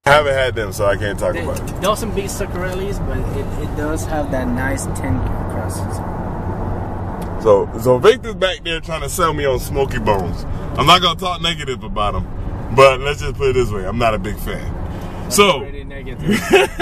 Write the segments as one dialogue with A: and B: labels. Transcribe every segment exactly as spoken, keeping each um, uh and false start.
A: I haven't had them, so I can't talk
B: They,
A: about it.
B: Doesn't beat Zuccarelli's, but it, it does have that nice tender crust.
A: So, so Victor's back there trying to sell me on Smoky Bones. I'm not gonna talk negative about them, but let's just put it this way: I'm not a big fan.
B: That's
A: so,
B: already negative.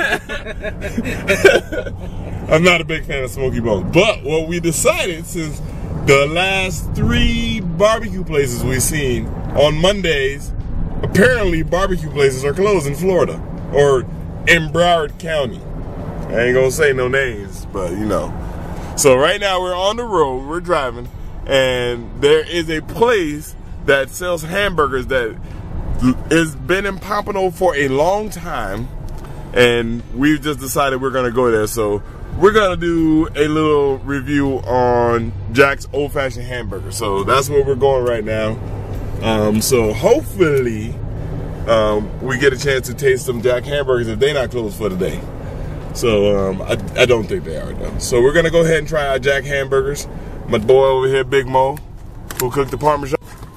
A: I'm not a big fan of Smoky Bones. But what we decided, since the last three barbecue places we've seen on Mondays, apparently barbecue places are closed in Florida or in Broward County. I ain't gonna say no names, but you know. So right now we're on the road, we're driving, and there is a place that sells hamburgers that has been in Pompano for a long time, and we've just decided we're gonna go there. So we're gonna do a little review on Jack's Old Fashioned Hamburger. So that's where we're going right now. Um, so hopefully um, we get a chance to taste some Jack hamburgers if they're not closed for the day. So um, I, I don't think they are though. So we're gonna go ahead and try our Jack hamburgers. My boy over here, Big Mo, who cooked the Parmesan.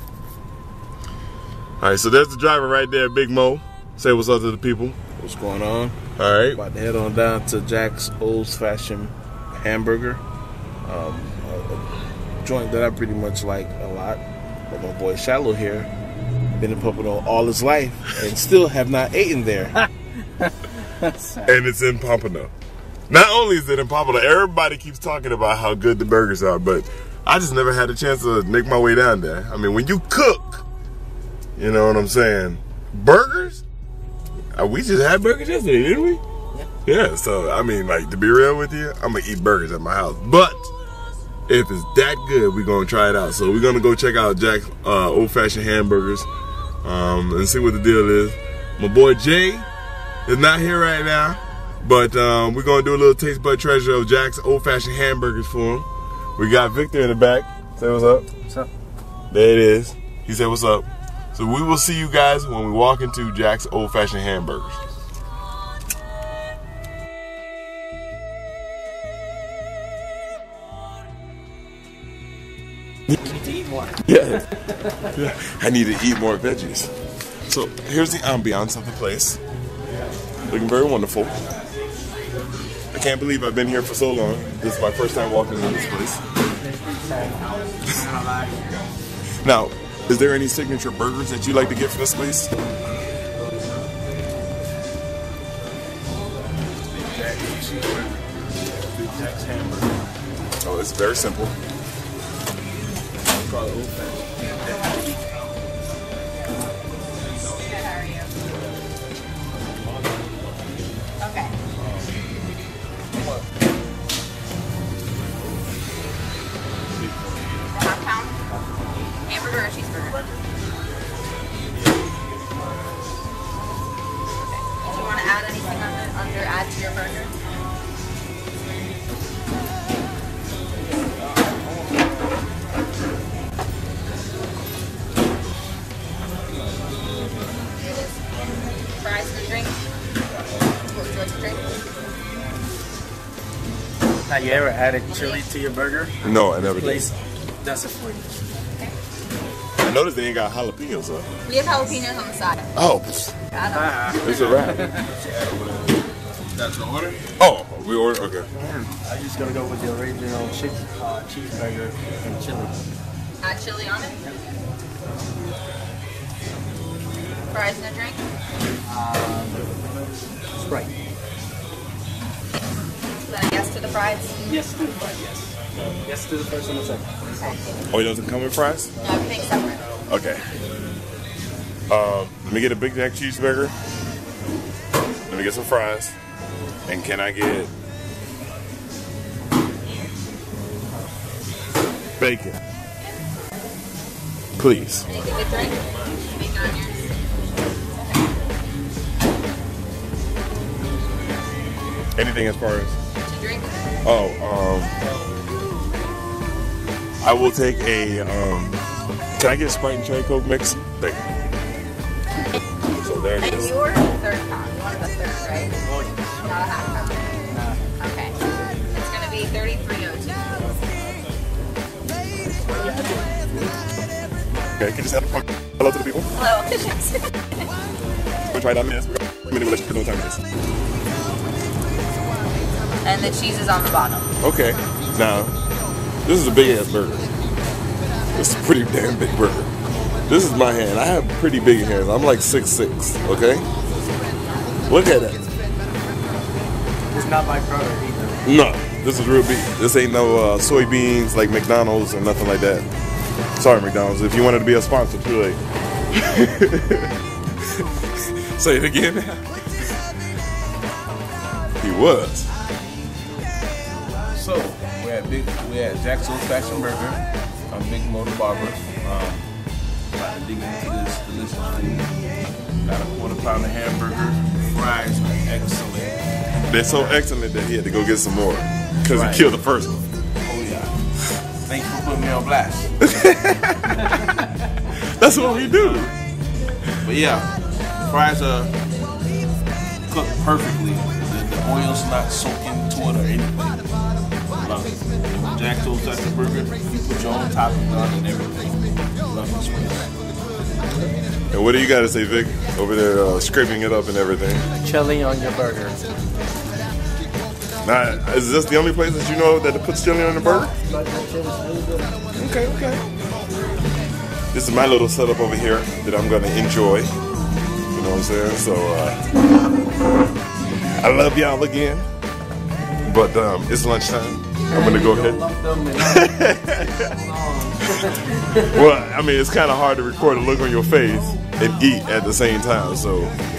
A: All right, so there's the driver right there, Big Mo. Say what's up to the people.
C: What's going on?
A: All right.
C: About to head on down to Jack's Old Fashioned Hamburger. Um, a joint that I pretty much like a lot. But my boy Shiloh here, been in Pompano all his life and still have not eaten there.
A: And it's in Pompano. Not only is it in Pompano, everybody keeps talking about how good the burgers are, but I just never had a chance to make my way down there. I mean, when you cook, you know what I'm saying? Burgers? Uh, we just had burgers yesterday, didn't we? Yeah. Yeah, so, I mean, like, to be real with you, I'm going to eat burgers at my house. But if it's that good, we're going to try it out. So we're going to go check out Jack's uh, Old Fashioned Hamburgers um, and see what the deal is. My boy Jay is not here right now, but um, we're going to do a little taste bud treasure of Jack's Old Fashioned Hamburgers for him. We got Victor in the back. Say what's up.
B: What's up?
A: There it is. He said what's up. So we will see you guys when we walk into Jack's Old Fashioned Hamburgers.
B: You need to eat more.
A: Yeah. Yeah. I need to eat more veggies. So here's the ambiance of the place. Looking very wonderful. I can't believe I've been here for so long. This is my first time walking in this place. Now, is there any signature burgers that you like to get from this place? Oh, it's very simple.
D: Okay. Half pound hamburger or cheeseburger? Okay. Do you want to add anything under, under add to your burger? Fries and a drink? What would you like to drink?
B: Have you ever added chili to your burger?
A: No, I never did.
B: Place does it for you.
A: I noticed they ain't got jalapenos, huh?
D: We have jalapenos on the side.
A: Oh,
D: Add them.
B: Ah.
A: it's a wrap.
C: That's the order?
A: Oh, we ordered, okay.
B: I'm just gonna go with the original cheese, uh, cheeseburger and chili.
D: Add chili on it. Fries and a drink.
B: Um, Sprite.
D: Then a yes to the fries.
B: Yes to the fries, yes. Yes to the first and the second.
D: Okay.
A: Oh, it doesn't come with fries?
D: No, everything's separate.
A: Okay. Um, let me get a Big Mac cheeseburger. Let me get some fries. And can I get bacon? Please.
D: Anything to drink? Bacon on yours.
A: Anything as far as?
D: To drink?
A: Oh, um, I will take a, um, can I get Sprite and Cherry Coke mix? Thank you. So there it
D: And
A: is.
D: you ordered a third pound. You wanted a third, right? Not a half pound. Okay. It's going to be thirty-three oh two.
A: Okay, can you just have a hello to the people?
D: Hello.
A: We'll try that minutes. minute, let you know what time it is.
D: And the cheese is on the bottom.
A: Okay. Now, this is a big ass burger. It's a pretty damn big burger. This is my hand. I have pretty big hands. I'm like six six, okay? Look at that.
B: It's not my product either.
A: No, this is real beef. This ain't no uh, soybeans like McDonald's or nothing like that. Sorry, McDonald's. If you wanted to be a sponsor, too late. Say it again. He was.
C: So we're at Big, we're at Jack's Old Fashioned Burger. I'm Big Mo the Barber. Um, about to dig into this delicious food. Got a quarter pounder hamburger. Fries are excellent.
A: They're so excellent that he had to go get some more because
C: Right.
A: he killed the first one.
C: Oh yeah. Thanks for putting me on blast.
A: That's what we do.
C: But yeah, the fries are cooked perfectly. The, the oil's not soaking to it or anything. Love it. Jack's Old Fashioned Burger, you put your own toppings on and everything. Love this place.
A: And what do you got to say, Vic? Over there uh, scraping it up and everything.
B: Chili on your burger.
A: Now, is this the only place that you know that puts chili on the burger? Okay, okay. This is my little setup over here that I'm going to enjoy. You know what I'm saying? So, uh, I love y'all again. But um, it's lunchtime. I'm going to go ahead. Well, I mean, it's kind of hard to record a look on your face and eat at the same time, so.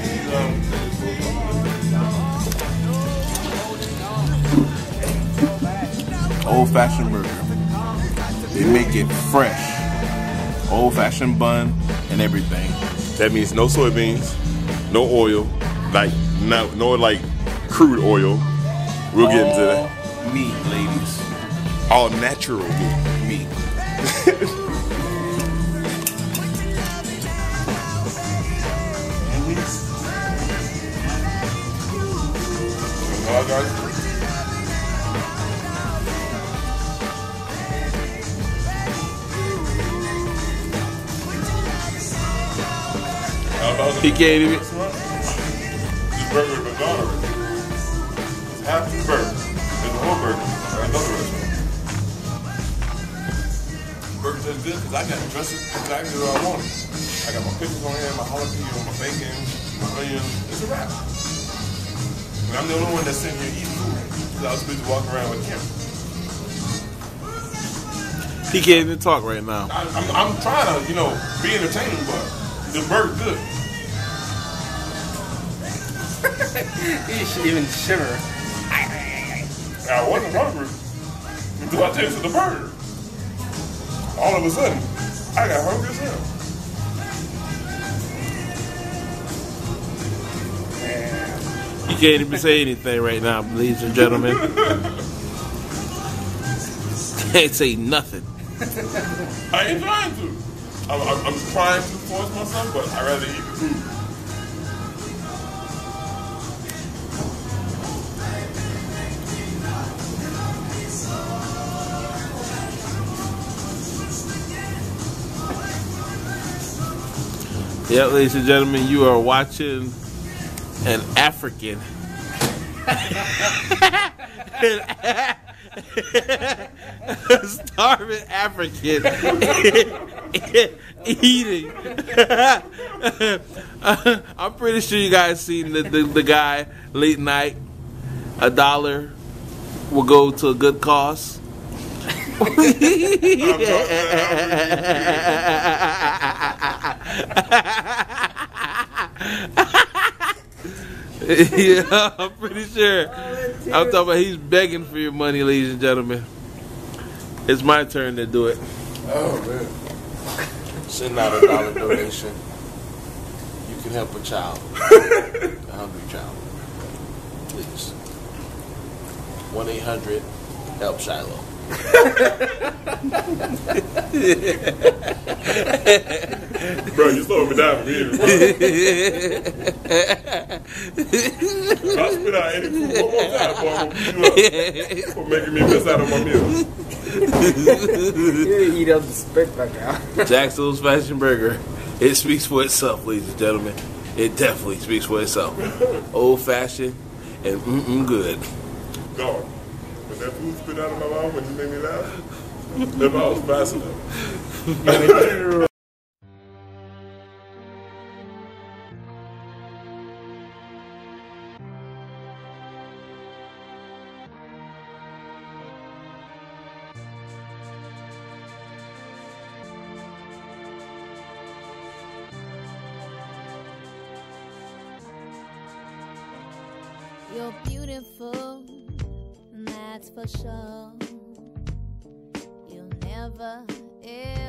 C: Old Fashioned Burger. They make it fresh. Old Fashioned bun and everything.
A: That means no soybeans, no oil, like no, no like crude oil. We'll get into that.
C: All meat, ladies.
A: All natural meat.
C: Meat. He can't even.
A: This burger is McDonald's. It's half the burger. There's a whole burger. Or another restaurant. Burger tastes good because I got dressed exactly what I wanted. I got my pickles on here, my jalapeno, my bacon, my onions. It's a wrap. And I'm the only one that's sitting here eating food because I was busy walking around with him.
C: He can't even talk right now.
A: I, I'm, I'm trying to, you know, be entertaining, but the burger's good.
B: You should even shiver.
A: I wasn't hungry until I tasted the burger. All of a sudden, I got hungry as hell.
C: He can't even say anything right now, ladies and gentlemen. Can't say nothing.
A: I ain't trying to. I'm, I'm, I'm trying to force myself, but I'd rather eat the food.
C: Yeah, ladies and gentlemen, you are watching an African. A starving African eating. I'm pretty sure you guys seen the, the, the guy late night. A dollar will go to a good cause. Yeah, I'm pretty sure. I'm talking about he's begging for your money, ladies and gentlemen. It's my turn to do it.
A: Oh, man.
C: Send out a dollar donation. You can help a child. A hungry child. Please. one eight hundred help Shiloh.
A: Bro, you slowing me down for me. If I spit out any food one more time, boy, I'm gonna beat you up for making me miss out on my meal.
B: You eat up the spit back out.
C: Jack's Old Fashioned Burger. It speaks for itself, ladies and gentlemen. it definitely speaks for itself. Old fashioned and mm-mm good.
A: Gone. When that food spit out of my mouth when you made me laugh, that was fast enough.
E: You're beautiful, that's for sure. You'll never, ever